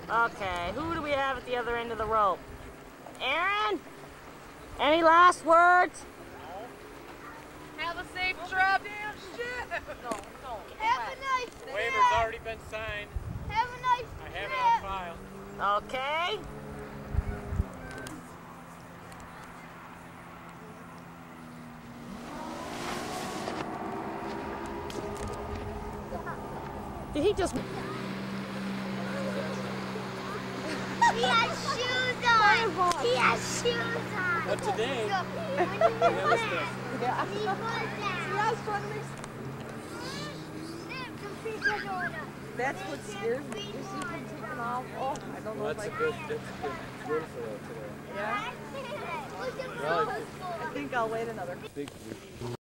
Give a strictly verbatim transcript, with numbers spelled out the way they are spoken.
Okay, who do we have at the other end of the rope? Aaron? Any last words? Have a safe trip. Damn shit. No, no. Have a nice trip. Waiver's already been signed. Have a nice I trip. have it on file. Okay. Did he just... He has shoes on. He has shoes on. But today, So, when you that was put the... that, he put that. That's what scares me. You see him taking off. Oh, I don't know Well, if that's I a good, that's a good, beautiful today. Yeah. Look at Well, those. I think I'll wait another. Big